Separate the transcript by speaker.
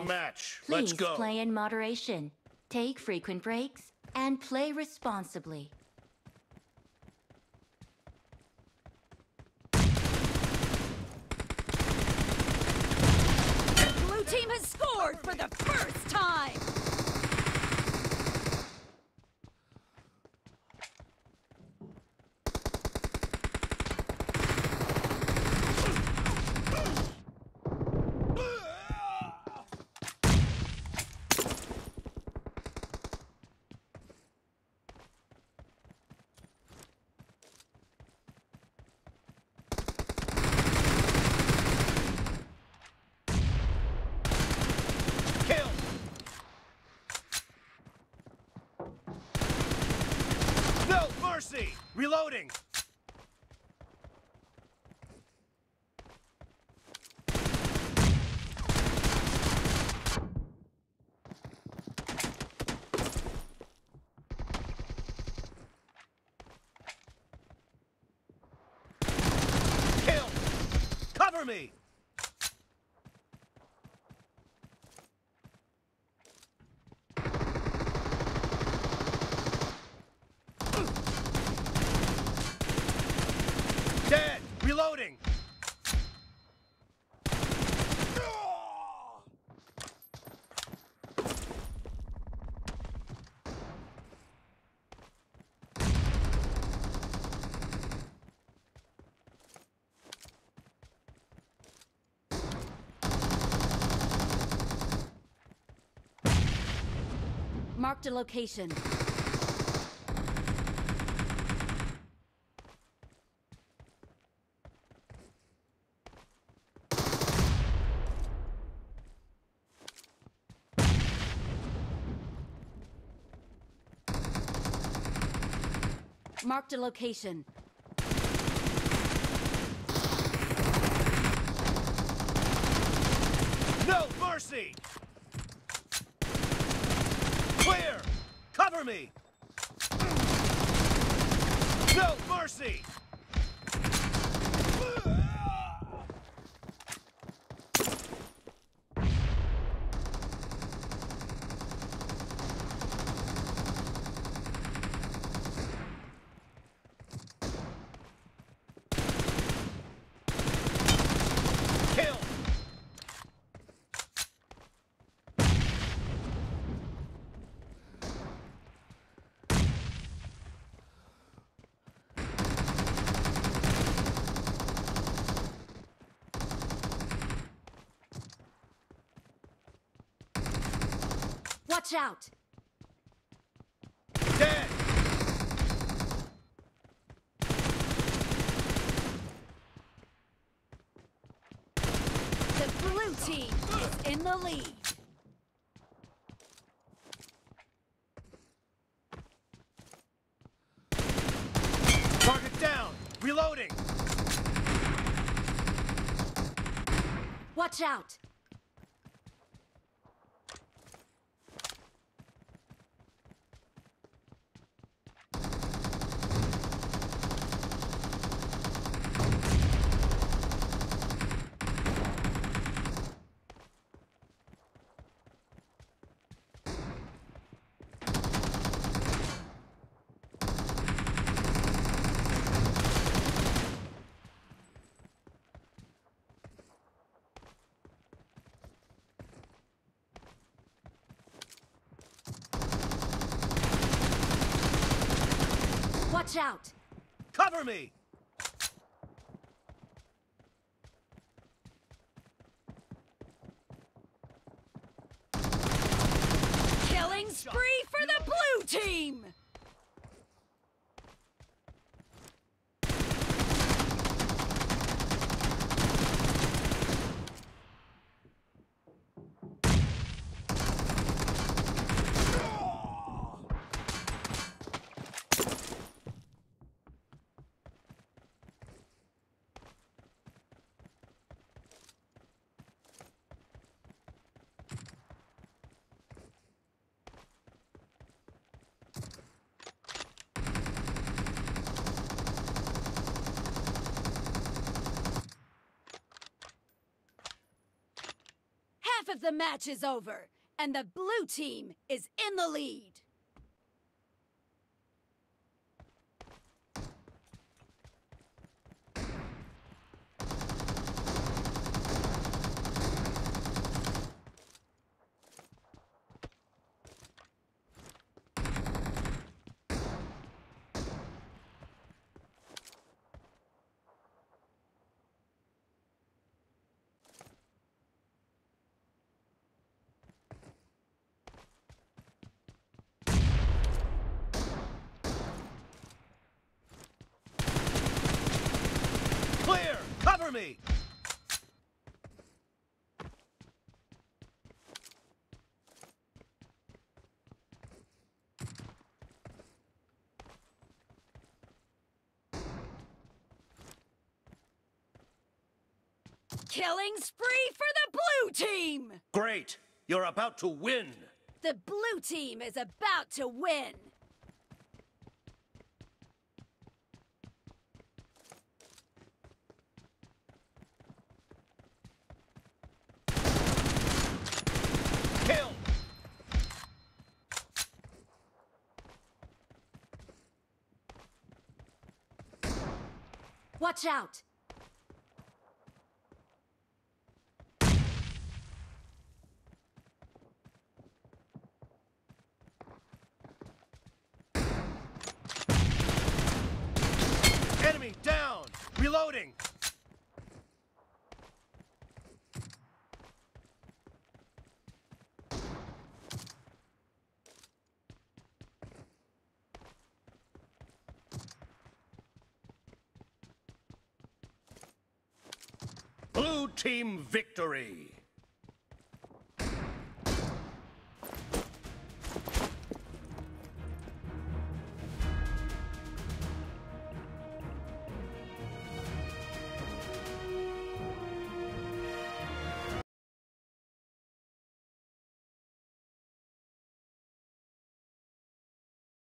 Speaker 1: Match. Let's
Speaker 2: Please
Speaker 1: go.
Speaker 2: play in moderation, take frequent breaks, and play responsibly.
Speaker 3: The blue team has scored for the first time!
Speaker 1: No mercy! Reloading! Kill! Cover me! Dead! Reloading!
Speaker 3: Marked a location. Marked a location.
Speaker 1: No mercy! Clear! Cover me! No mercy! Kill!
Speaker 3: Watch out!
Speaker 1: Dead!
Speaker 3: The blue team is in the lead.
Speaker 1: Target down! Reloading!
Speaker 3: Watch out! Watch out!
Speaker 1: Cover me!
Speaker 3: Killing spree for the blue team! of the match is over, and the blue team is in the lead.
Speaker 1: Clear! Cover me!
Speaker 3: Killing spree for the blue team!
Speaker 1: Great! You're about to win!
Speaker 3: The blue team is about to win!
Speaker 1: Kill!
Speaker 2: Watch out!
Speaker 1: Enemy down! Reloading! Blue team victory!